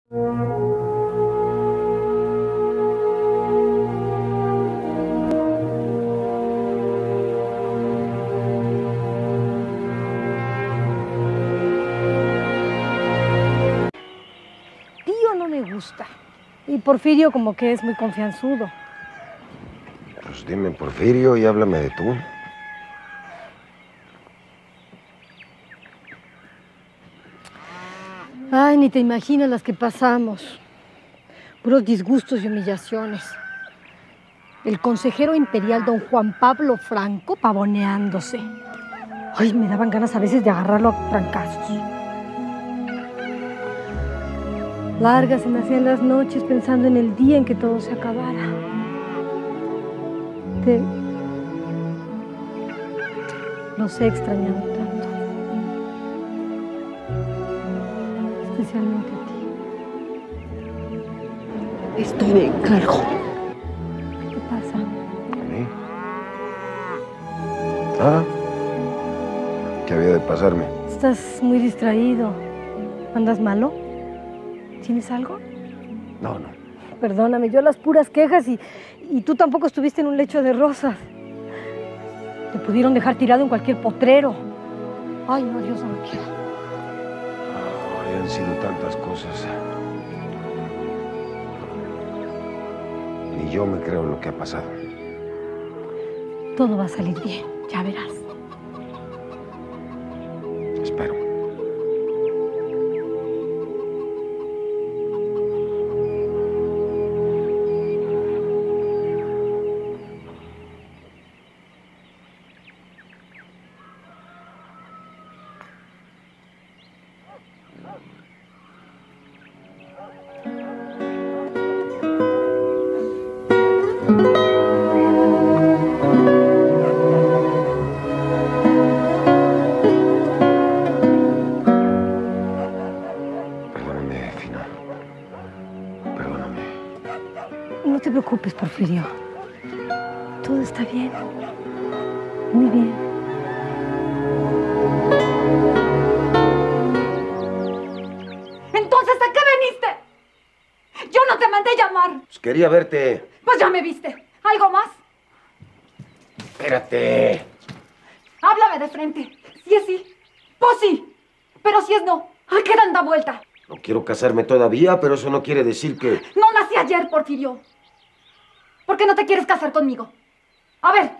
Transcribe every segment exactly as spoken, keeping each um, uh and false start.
Tío no me gusta. Y Porfirio como que es muy confianzudo. Pues dime Porfirio y háblame de tú. Ay, ni te imaginas las que pasamos. Puros disgustos y humillaciones. El consejero imperial don Juan Pablo Franco pavoneándose. Ay, me daban ganas a veces de agarrarlo a trancazos. Largas se me hacían las noches pensando en el día en que todo se acabara. Te... Los he extrañado tanto. Especialmente a ti. Estoy de encargo. ¿Qué pasa? ¿Sí? Ah, ¿qué había de pasarme? Estás muy distraído. ¿Andas malo? ¿Tienes algo? No, no. Perdóname, yo las puras quejas y, y tú tampoco estuviste en un lecho de rosas. Te pudieron dejar tirado en cualquier potrero. Ay, no, Dios no lo quiera. Ay, han sido tantas cosas. Ni yo me creo lo que ha pasado. Todo va a salir bien, ya verás. Espero. No te preocupes, Porfirio. Todo está bien. Muy bien. ¿Entonces a qué viniste? Yo no te mandé llamar. Pues quería verte. Pues ya me viste. ¿Algo más? Espérate. Háblame de frente. Si es sí, pues sí. Pero si es no, ¿a qué tanta vuelta? No quiero casarme todavía, pero eso no quiere decir que... No nací ayer, Porfirio. ¿Por qué no te quieres casar conmigo? A ver.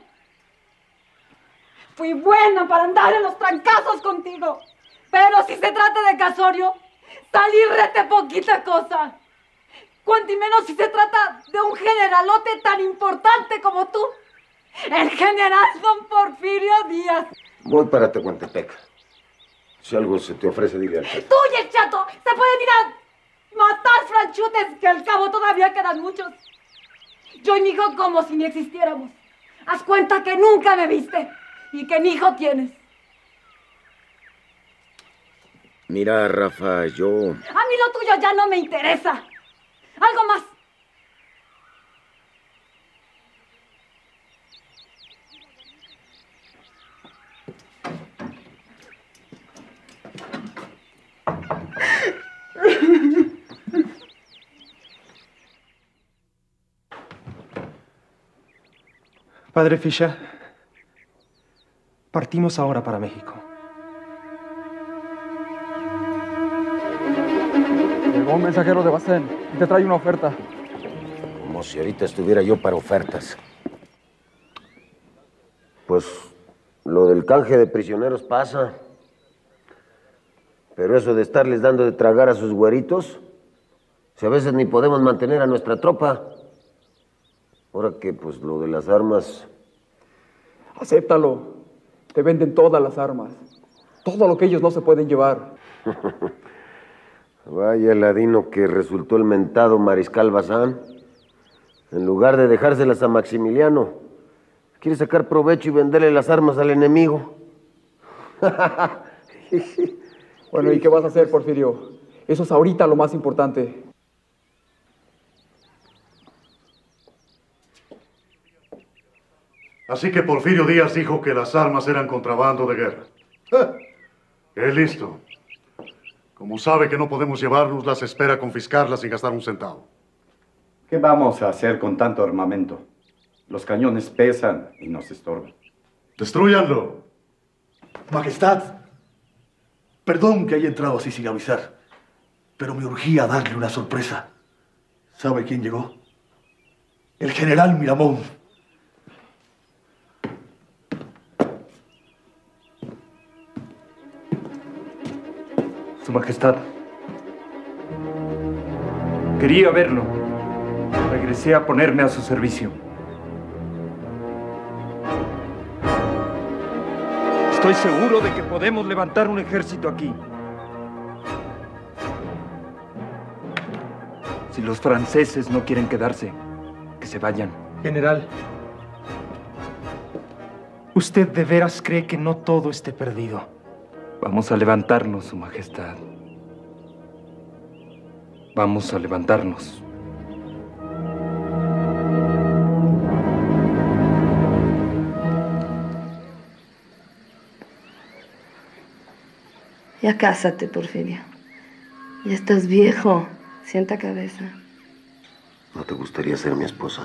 Fui buena para andar en los trancazos contigo. Pero si se trata de casorio, salí rete poquita cosa. Cuanto y menos si se trata de un generalote tan importante como tú. El general don Porfirio Díaz. Voy para Tehuantepec. Si algo se te ofrece, dile al chato. Tú y el chato se pueden ir a matar franchutes, que al cabo todavía quedan muchos. Yo y mi hijo como si ni existiéramos. Haz cuenta que nunca me viste y que ni hijo tienes. Mira, Rafa, yo... A mí lo tuyo ya no me interesa. Algo más. Padre Fischer, partimos ahora para México. Llegó un mensajero de Bastén y te trae una oferta. Como si ahorita estuviera yo para ofertas. Pues lo del canje de prisioneros pasa. Pero eso de estarles dando de tragar a sus güeritos, si a veces ni podemos mantener a nuestra tropa. Ahora que, pues, lo de las armas... Acéptalo. Te venden todas las armas. Todo lo que ellos no se pueden llevar. Vaya ladino que resultó el mentado Mariscal Bazán. En lugar de dejárselas a Maximiliano, quiere sacar provecho y venderle las armas al enemigo. Bueno, ¿y qué vas a hacer, Porfirio? Eso es ahorita lo más importante. Así que Porfirio Díaz dijo que las armas eran contrabando de guerra. ¡Eh! ¡Qué listo! Como sabe que no podemos llevárnoslas, espera confiscarlas sin gastar un centavo. ¿Qué vamos a hacer con tanto armamento? Los cañones pesan y nos estorban. ¡Destrúyanlo! Majestad, perdón que haya entrado así sin avisar, pero me urgía darle una sorpresa. ¿Sabe quién llegó? El general Miramón. Su Majestad. Quería verlo. Regresé a ponerme a su servicio. Estoy seguro de que podemos levantar un ejército aquí. Si los franceses no quieren quedarse, que se vayan. General, ¿usted de veras cree que no todo esté perdido? Vamos a levantarnos, Su Majestad. Vamos a levantarnos. Ya cásate, Porfirio. Ya estás viejo. Sienta cabeza. ¿No te gustaría ser mi esposa?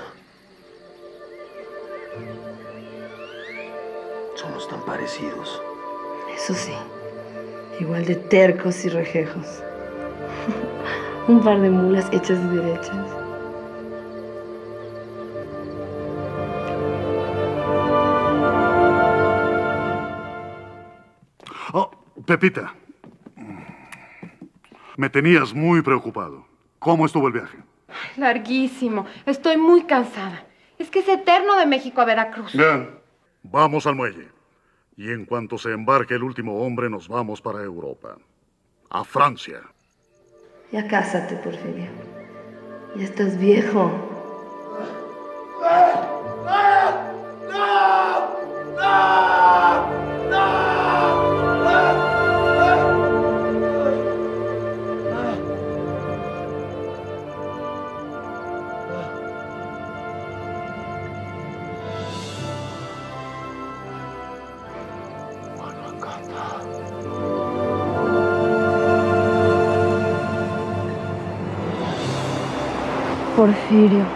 Somos tan parecidos. Eso sí, igual de tercos y rejejos. Un par de mulas hechas y derechas. Oh, Pepita. Me tenías muy preocupado. ¿Cómo estuvo el viaje? Larguísimo. Estoy muy cansada. Es que es eterno de México a Veracruz. Bien. Vamos al muelle. Y en cuanto se embarque el último hombre, nos vamos para Europa. A Francia. Ya cásate, Porfirio. Ya estás viejo. Porfirio.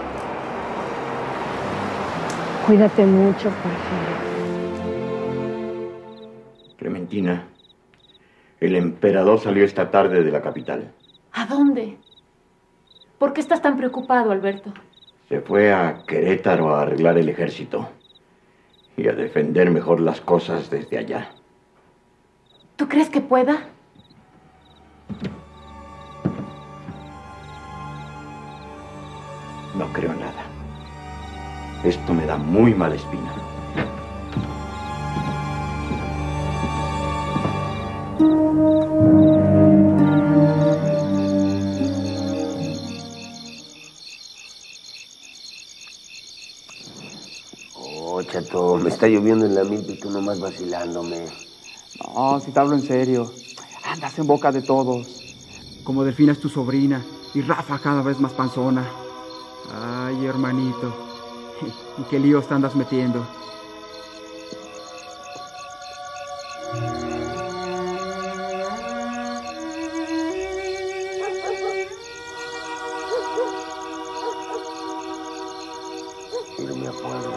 Cuídate mucho, Porfirio. Clementina, el emperador salió esta tarde de la capital. ¿A dónde? ¿Por qué estás tan preocupado, Alberto? Se fue a Querétaro a arreglar el ejército y a defender mejor las cosas desde allá. ¿Tú crees que pueda? No creo nada. Esto me da muy mala espina. Oh, chato, me está lloviendo en la milpa y tú nomás vacilándome. No, si te hablo en serio. Andas en boca de todos. Como Delfina es tu sobrina y Rafa cada vez más panzona. Ay, hermanito. ¿En qué líos te andas metiendo? Irme a Puebla.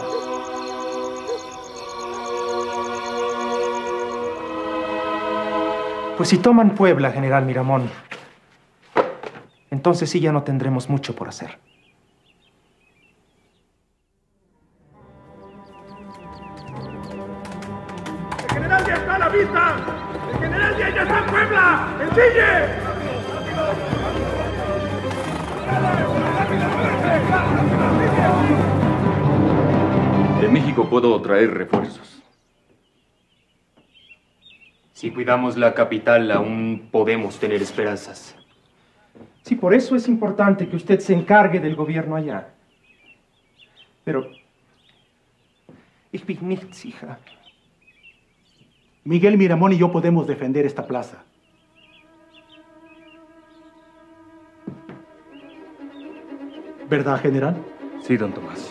Pues si toman Puebla, general Miramón, entonces sí ya no tendremos mucho por hacer. ¡El general ya está a la vista! ¡El general ya, ya está en Puebla! ¡Ensille! De México puedo traer refuerzos. Si cuidamos la capital, aún podemos tener esperanzas. Sí, por eso es importante que usted se encargue del gobierno allá. Pero... Ich bin nicht sicher. Miguel Miramón y yo podemos defender esta plaza. ¿Verdad, general? Sí, don Tomás.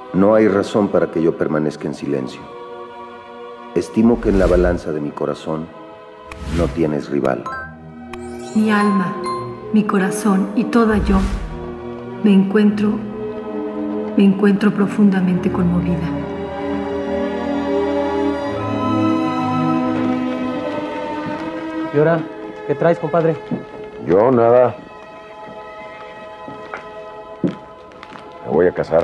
No hay razón para que yo permanezca en silencio. Estimo que en la balanza de mi corazón no tienes rival. Mi alma, mi corazón y toda yo me encuentro, me encuentro profundamente conmovida. ¿Y ahora qué traes, compadre? Yo nada. Me voy a casar.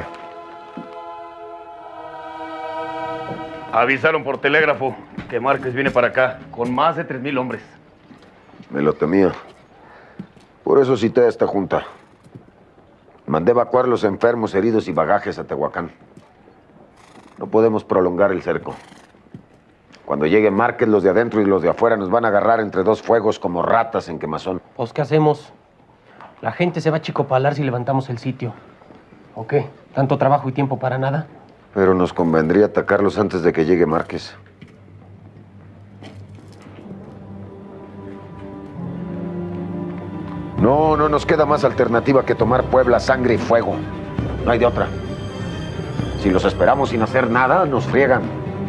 Avisaron por telégrafo que Márquez viene para acá con más de tres mil hombres. Me lo temía. Por eso cité a esta junta. Mandé evacuar los enfermos, heridos y bagajes a Tehuacán. No podemos prolongar el cerco. Cuando llegue Márquez, los de adentro y los de afuera nos van a agarrar entre dos fuegos como ratas en quemazón. Pues, ¿qué hacemos? La gente se va a chicopalar si levantamos el sitio. ¿O qué? ¿Tanto trabajo y tiempo para nada? Pero nos convendría atacarlos antes de que llegue Márquez. No, no nos queda más alternativa que tomar Puebla, sangre y fuego. No hay de otra. Si los esperamos sin hacer nada, nos friegan.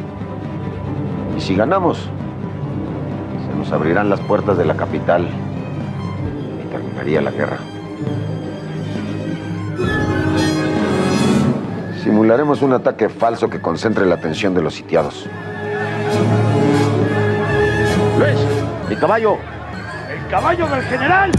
Y si ganamos, se nos abrirán las puertas de la capital y terminaría la guerra. Simularemos un ataque falso que concentre la atención de los sitiados. ¡Luis! ¡Mi caballo! ¡El caballo del general!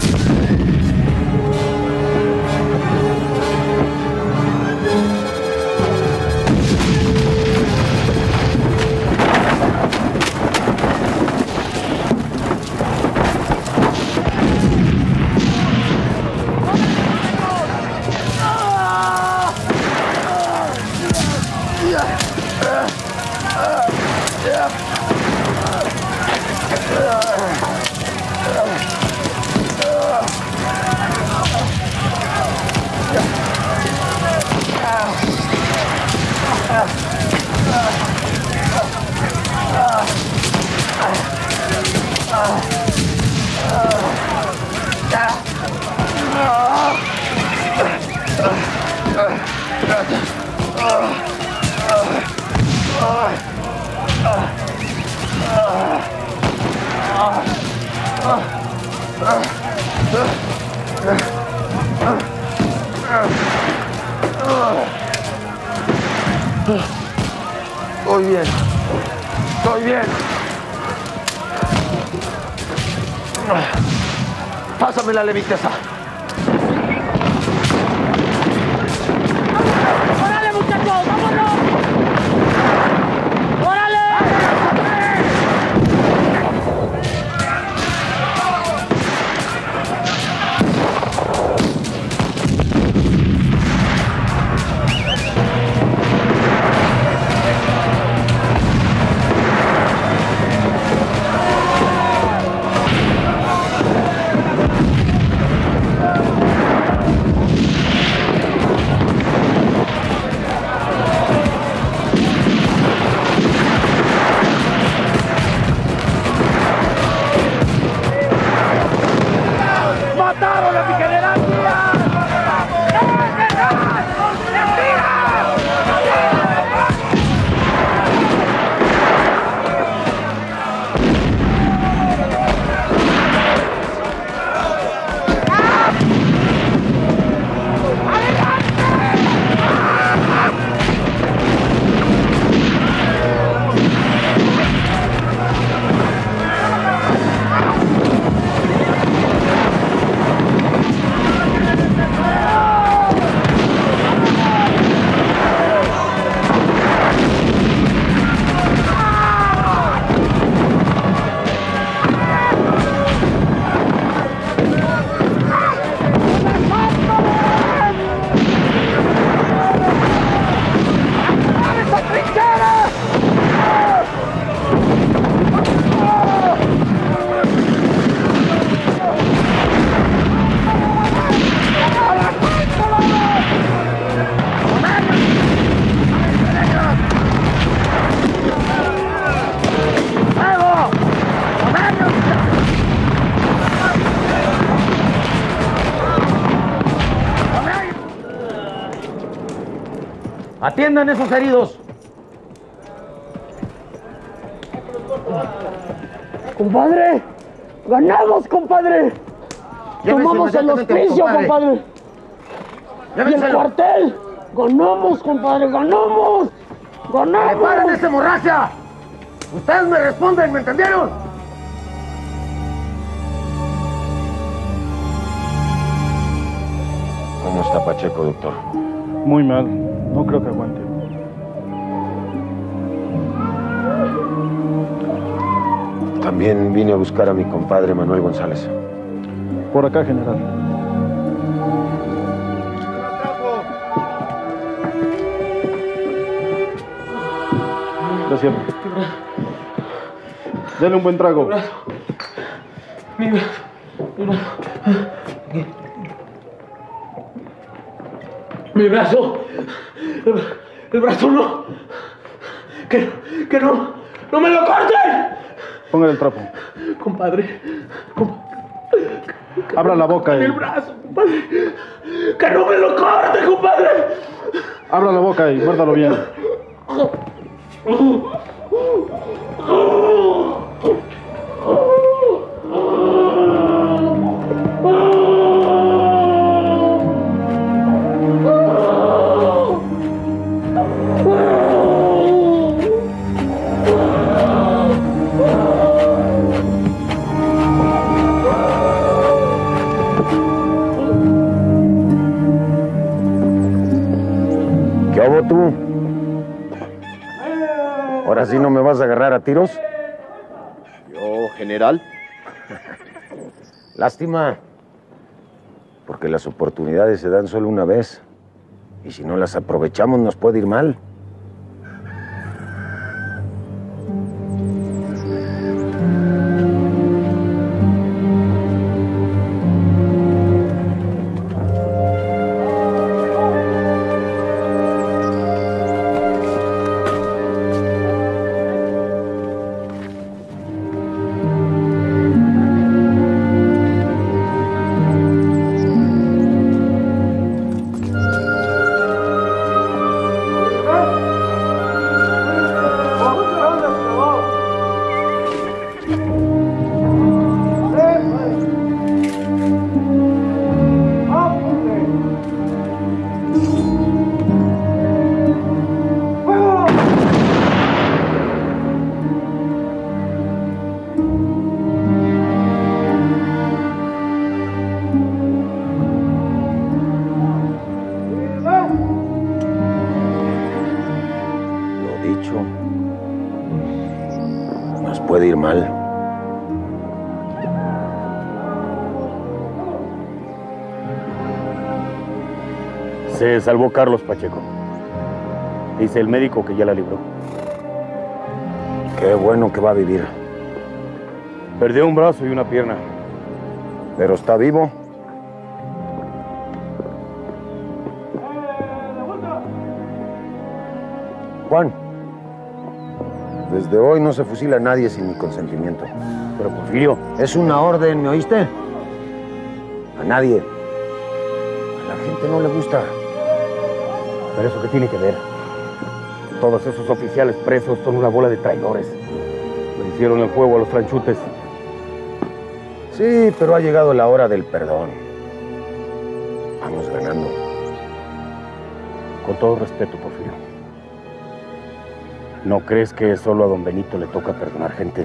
Estoy bien. Estoy bien. Pásame la leviteza. ¡Órale, muchachos! ¡Vámonos! ¡Órale! ¡Atiendan esos heridos! ¡Compadre! ¡Ganamos, compadre! ¡Tomamos el hospicio, compadre! ¡Y el cuartel! ¡Ganamos, compadre! ¡Ganamos! ¡Ganamos! ¡Preparen esa hemorragia! Ustedes me responden, ¿me entendieron? ¿Cómo está Pacheco, doctor? Muy mal. No creo que aguante. También vine a buscar a mi compadre Manuel González. Por acá, general. Gracias. Dale un buen trago. Mi brazo. Mi brazo. Mi brazo. El, el brazo no. Que, que no. ¡No me lo corten! Póngale el trapo. Compadre. compadre Abra la boca. El brazo, compadre. ¡Que no me lo corte, compadre! Abra la boca y muérdalo bien. ¿Qué hago tú? ¿Ahora sí no me vas a agarrar a tiros? Yo, general. Lástima, porque las oportunidades se dan solo una vez. Y si no las aprovechamos nos puede ir mal. Puede ir mal. Se salvó Carlos Pacheco. Dice el médico que ya la libró. Qué bueno que va a vivir. Perdió un brazo y una pierna. ¿Pero está vivo? Juan. Desde hoy no se fusila a nadie sin mi consentimiento. Pero, Porfirio... Es una orden, ¿me oíste? A nadie. A la gente no le gusta. ¿Pero eso qué tiene que ver? Todos esos oficiales presos son una bola de traidores. Le hicieron el juego a los franchutes. Sí, pero ha llegado la hora del perdón. Vamos ganando. Con todo respeto, Porfirio. ¿No crees que solo a don Benito le toca perdonar gente?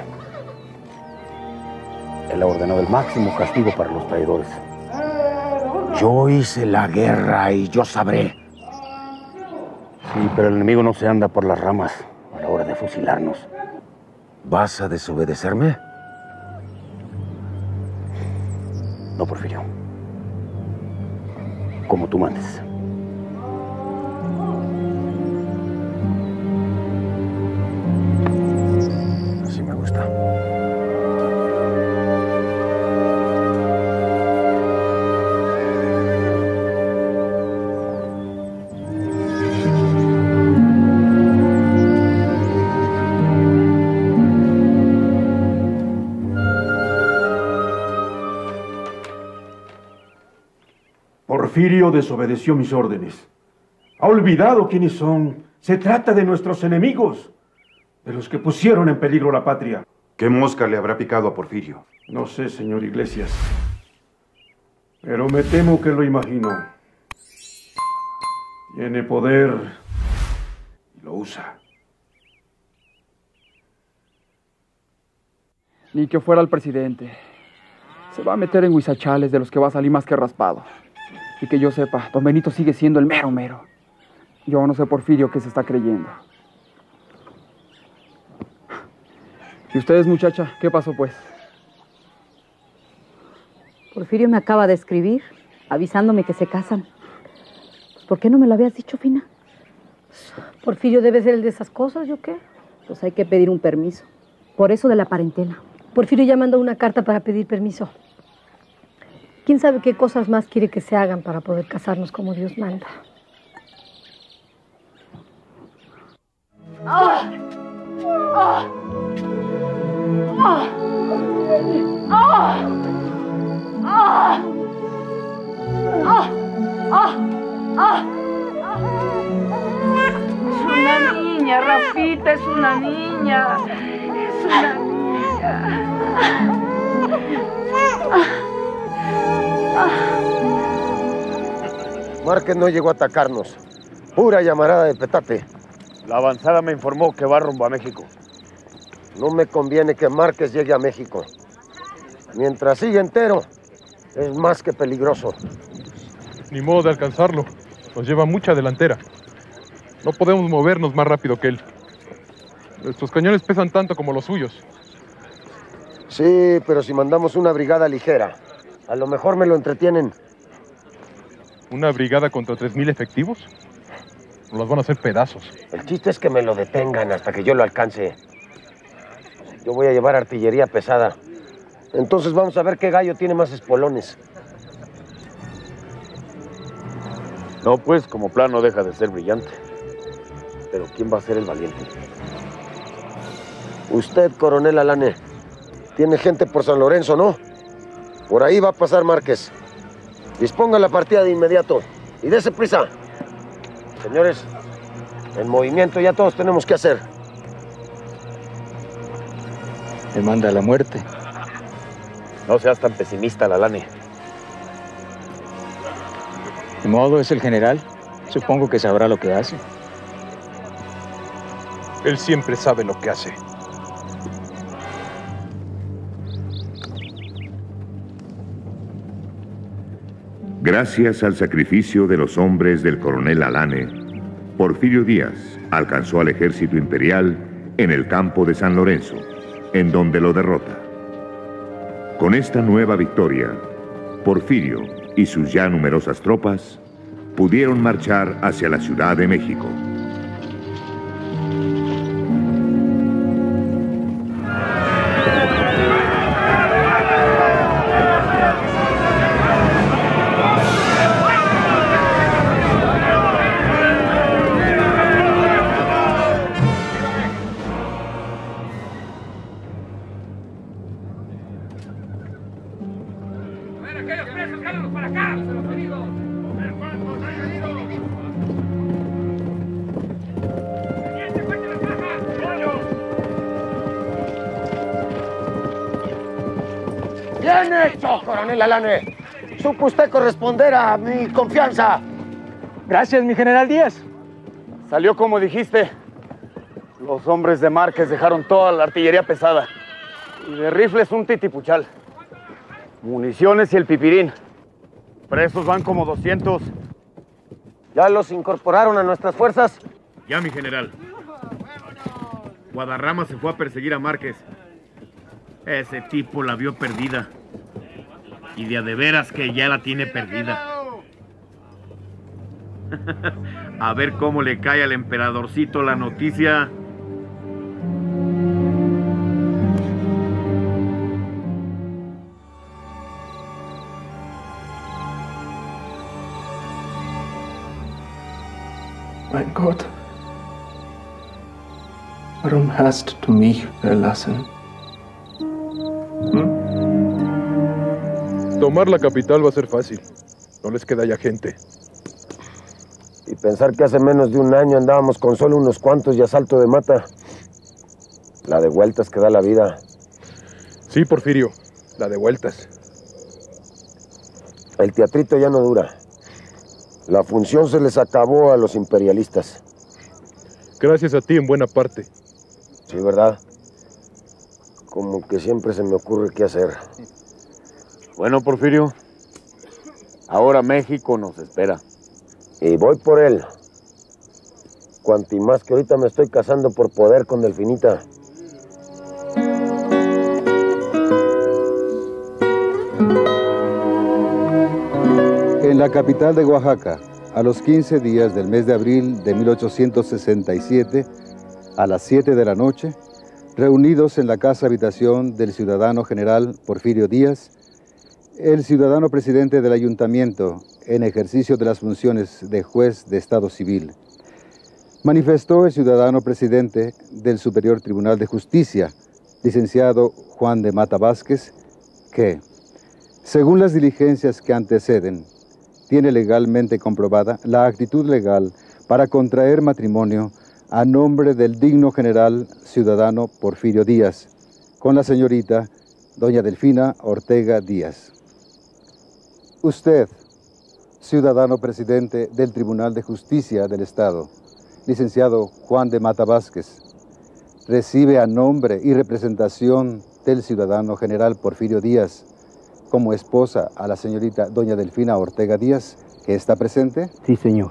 Él ha ordenado el máximo castigo para los traidores. Yo hice la guerra y yo sabré. Sí, pero el enemigo no se anda por las ramas a la hora de fusilarnos. ¿Vas a desobedecerme? No, Porfirio. Como tú mandes. Así me gusta. Porfirio desobedeció mis órdenes. Ha olvidado quiénes son. Se trata de nuestros enemigos, de los que pusieron en peligro la patria. ¿Qué mosca le habrá picado a Porfirio? No sé, señor Iglesias, pero me temo que lo imagino. Tiene poder y lo usa. Ni que fuera el presidente. Se va a meter en huizachales de los que va a salir más que raspado. Y que yo sepa, don Benito sigue siendo el mero mero. Yo no sé Porfirio qué se está creyendo. ¿Y ustedes, muchacha, qué pasó pues? Porfirio me acaba de escribir, avisándome que se casan. Pues, ¿por qué no me lo habías dicho, Fina? Porfirio debe ser el de esas cosas, ¿yo qué? Pues hay que pedir un permiso. Por eso de la parentela. Porfirio ya mandó una carta para pedir permiso. ¿Quién sabe qué cosas más quiere que se hagan para poder casarnos como Dios manda? ¡Ah! ¡Ah! ¡Ah! ¡Ah! ¡Ah! ¡Ah! ¡Ah! ¡Ah! Es una niña, Rafita, es una niña. Es una niña. Márquez no llegó a atacarnos. Pura llamarada de petate. La avanzada me informó que va rumbo a México. No me conviene que Márquez llegue a México. Mientras siga entero, es más que peligroso. Ni modo de alcanzarlo. Nos lleva mucha delantera. No podemos movernos más rápido que él. Nuestros cañones pesan tanto como los suyos. Sí, pero si mandamos una brigada ligera, a lo mejor me lo entretienen. ¿Una brigada contra tres mil efectivos? Nos las van a hacer pedazos. El chiste es que me lo detengan hasta que yo lo alcance. Yo voy a llevar artillería pesada. Entonces vamos a ver qué gallo tiene más espolones. No, pues, como plan no deja de ser brillante. Pero ¿quién va a ser el valiente? Usted, coronel Alane, tiene gente por San Lorenzo, ¿no? Por ahí va a pasar Márquez. Disponga la partida de inmediato y dése prisa. Señores, en movimiento ya todos tenemos que hacer. Me manda a la muerte. No seas tan pesimista, Lalane. De modo, es el general. Supongo que sabrá lo que hace. Él siempre sabe lo que hace. Gracias al sacrificio de los hombres del coronel Alane, Porfirio Díaz alcanzó al ejército imperial en el campo de San Lorenzo, en donde lo derrota. Con esta nueva victoria, Porfirio y sus ya numerosas tropas pudieron marchar hacia la Ciudad de México. ¡Bien hecho, coronel Alane! Supo usted corresponder a mi confianza. Gracias, mi general Díaz. Salió como dijiste. Los hombres de Márquez dejaron toda la artillería pesada. Y de rifles un titipuchal. Municiones y el pipirín. Presos van como doscientos. ¿Ya los incorporaron a nuestras fuerzas? Ya, mi general. Guadarrama se fue a perseguir a Márquez. Ese tipo la vio perdida. Y de a de veras que ya la tiene perdida. A ver cómo le cae al emperadorcito la noticia. Mein Gott, warum hast du mich verlassen? ¿Mm? Tomar la capital va a ser fácil. No les queda ya gente. Y pensar que hace menos de un año andábamos con solo unos cuantos y a salto de mata. La de vueltas que da la vida. Sí, Porfirio, la de vueltas. El teatrito ya no dura. La función se les acabó a los imperialistas. Gracias a ti en buena parte. Sí, ¿verdad? Como que siempre se me ocurre qué hacer. Bueno, Porfirio, ahora México nos espera. Y voy por él. Cuanti más que ahorita me estoy casando por poder con Delfinita. En la capital de Oaxaca, a los quince días del mes de abril de mil ochocientos sesenta y siete, a las siete de la noche, reunidos en la casa habitación del ciudadano general Porfirio Díaz, el ciudadano presidente del ayuntamiento, en ejercicio de las funciones de juez de Estado Civil, manifestó el ciudadano presidente del Superior Tribunal de Justicia, licenciado Juan de Mata Vázquez, que, según las diligencias que anteceden, tiene legalmente comprobada la actitud legal para contraer matrimonio a nombre del digno general ciudadano Porfirio Díaz, con la señorita doña Delfina Ortega Díaz. Usted, ciudadano presidente del Tribunal de Justicia del Estado, licenciado Juan de Mata Vázquez, recibe a nombre y representación del ciudadano general Porfirio Díaz como esposa a la señorita doña Delfina Ortega Díaz, que está presente. Sí, señor.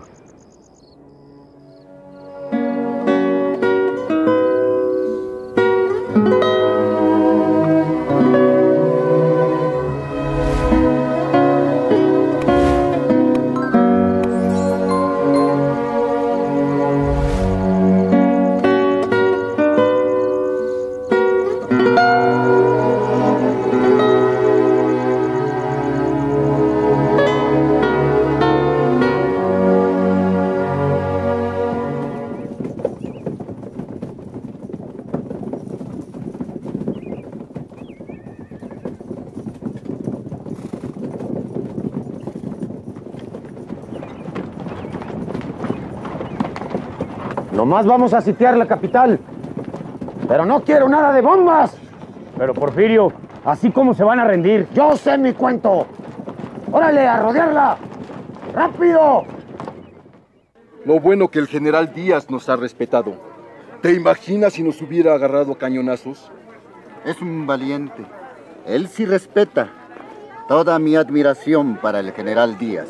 Nomás vamos a sitiar la capital. Pero no quiero nada de bombas. Pero Porfirio, así como se van a rendir. Yo sé mi cuento. ¡Órale, a rodearla! ¡Rápido! Lo bueno que el general Díaz nos ha respetado. ¿Te imaginas si nos hubiera agarrado cañonazos? Es un valiente. Él sí respeta. Toda mi admiración para el general Díaz.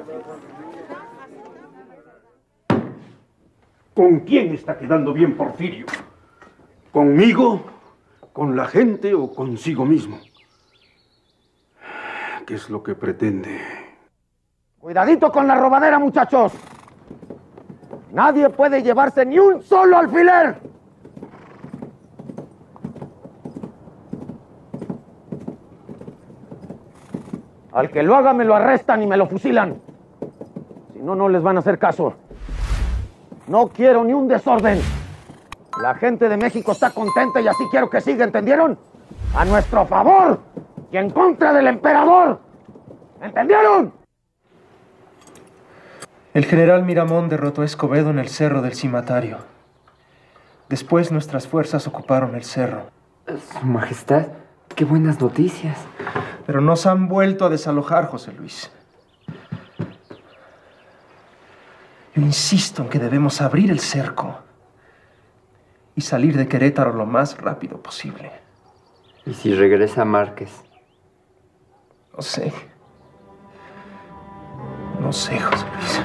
¿Con quién está quedando bien Porfirio? ¿Conmigo, con la gente o consigo mismo? ¿Qué es lo que pretende? Cuidadito con la robadera, muchachos. Nadie puede llevarse ni un solo alfiler. Al que lo haga me lo arrestan y me lo fusilan. Si no, no les van a hacer caso. No quiero ni un desorden. La gente de México está contenta y así quiero que siga, ¿entendieron? A nuestro favor y en contra del emperador. ¿Entendieron? El general Miramón derrotó a Escobedo en el cerro del Cimatario. Después nuestras fuerzas ocuparon el cerro. Su Majestad, qué buenas noticias. Pero nos han vuelto a desalojar, José Luis. Yo insisto en que debemos abrir el cerco y salir de Querétaro lo más rápido posible. ¿Y si regresa Márquez? No sé. No sé, José Luis.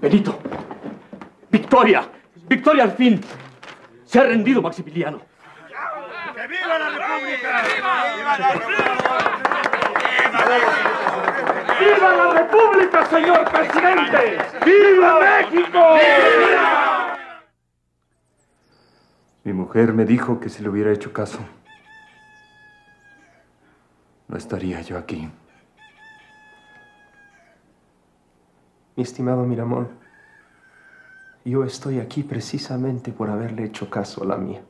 Benito. Victoria. Victoria al fin. Se ha rendido Maximiliano. ¡Que viva la República! ¡Viva la República! ¡Viva la República, señor presidente! ¡Viva México! ¡Viva! Mi mujer me dijo que si le hubiera hecho caso, no estaría yo aquí. Mi estimado Miramón, yo estoy aquí precisamente por haberle hecho caso a la mía.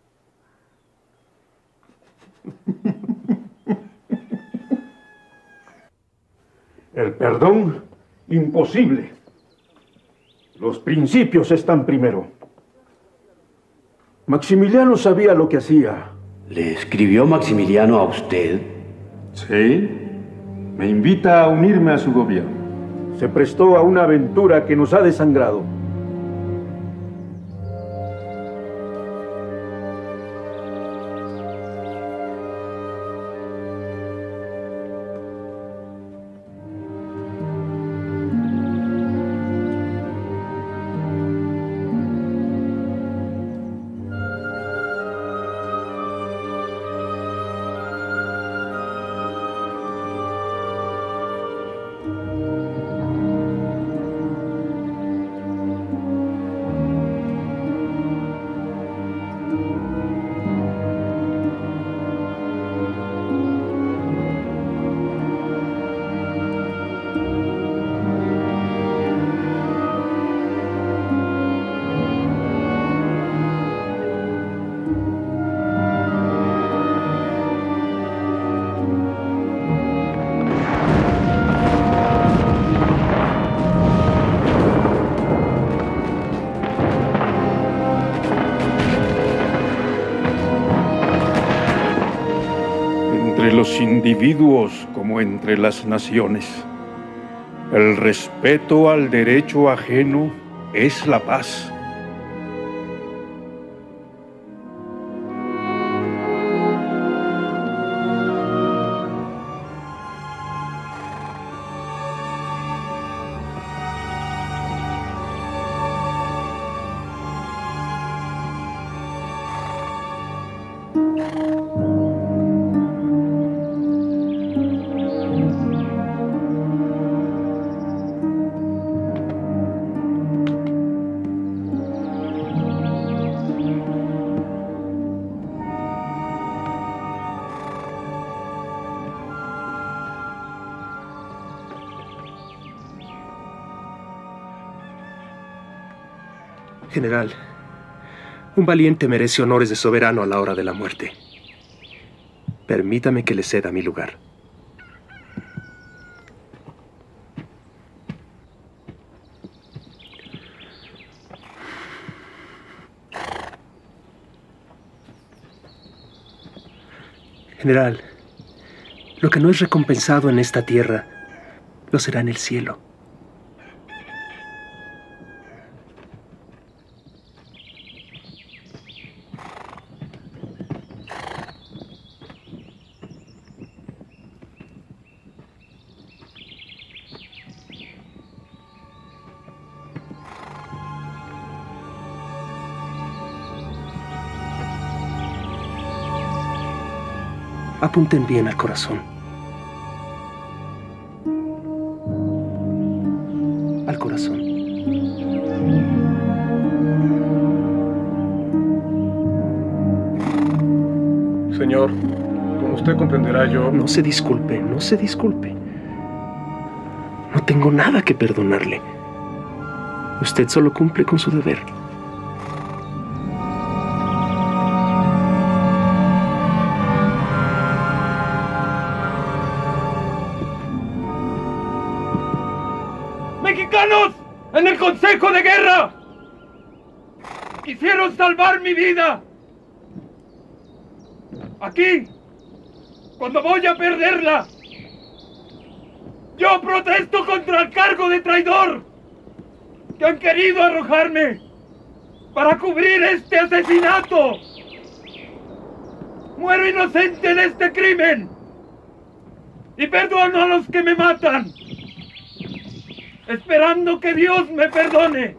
El perdón, imposible. Los principios están primero. Maximiliano sabía lo que hacía. ¿Le escribió Maximiliano a usted? Sí. Me invita a unirme a su gobierno. Se prestó a una aventura que nos ha desangrado. Entre los individuos como entre las naciones, el respeto al derecho ajeno es la paz. General, un valiente merece honores de soberano a la hora de la muerte. Permítame que le ceda mi lugar. General, lo que no es recompensado en esta tierra, lo será en el cielo. Apunten bien al corazón. Al corazón. Señor, como usted comprenderá, yo... No se disculpe, no se disculpe. No tengo nada que perdonarle. Usted solo cumple con su deber. ¡Mexicanos! ¡En el Consejo de Guerra! ¡Quisieron salvar mi vida! Aquí, cuando voy a perderla, yo protesto contra el cargo de traidor que han querido arrojarme para cubrir este asesinato. Muero inocente en este crimen y perdono a los que me matan. esperando que Dios me perdone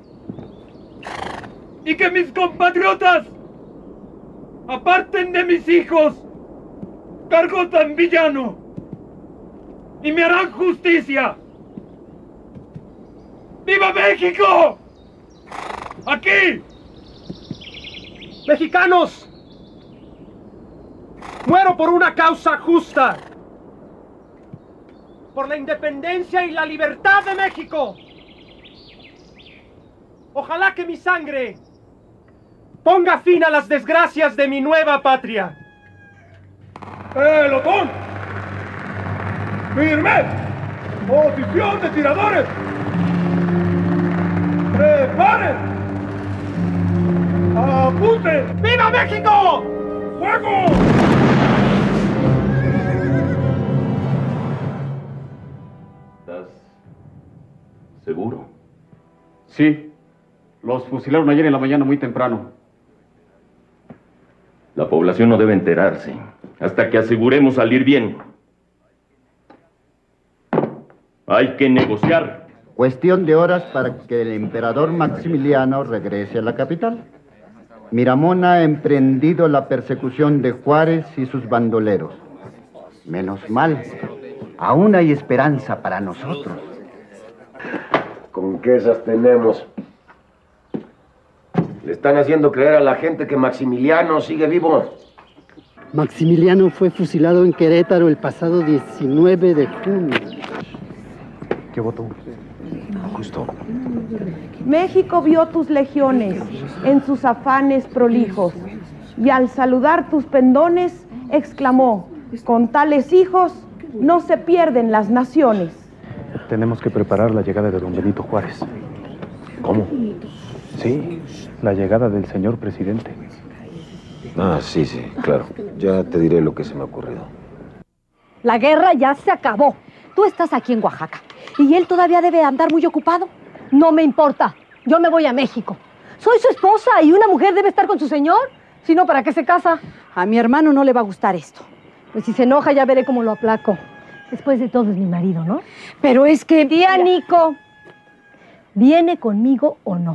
y que mis compatriotas aparten de mis hijos cargo tan villano y me harán justicia. ¡Viva México! ¡Aquí! ¡Mexicanos! Muero por una causa justa. Por la independencia y la libertad de México. Ojalá que mi sangre ponga fin a las desgracias de mi nueva patria. ¡Pelotón! ¡Firme! ¡Posición de tiradores! ¡Preparen! ¡Apunten! ¡Viva México! ¡Fuego! ¿Estás seguro? Sí. Los fusilaron ayer en la mañana muy temprano. La población no debe enterarse hasta que aseguremos salir bien. Hay que negociar. Cuestión de horas para que el emperador Maximiliano regrese a la capital. Miramón ha emprendido la persecución de Juárez y sus bandoleros. Menos mal, aún hay esperanza para nosotros. ¿Con qué esas tenemos? Le están haciendo creer a la gente que Maximiliano sigue vivo. Maximiliano fue fusilado en Querétaro el pasado diecinueve de junio. ¿Qué votó? Justo. México vio tus legiones en sus afanes prolijos y al saludar tus pendones exclamó: con tales hijos no se pierden las naciones. Tenemos que preparar la llegada de don Benito Juárez. ¿Cómo? Sí, la llegada del señor presidente. Ah, sí, sí, claro. Ya te diré lo que se me ha ocurrido. La guerra ya se acabó. Tú estás aquí en Oaxaca y él todavía debe andar muy ocupado. No me importa. Yo me voy a México. Soy su esposa y una mujer debe estar con su señor. Si no, ¿para qué se casa? A mi hermano no le va a gustar esto. Pues si se enoja ya veré cómo lo aplaco. Después de todo es mi marido, ¿no? Pero es que... Tía Nico, ¿viene conmigo o no?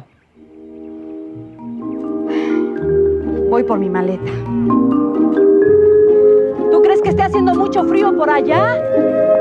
Voy por mi maleta. ¿Tú crees que esté haciendo mucho frío por allá?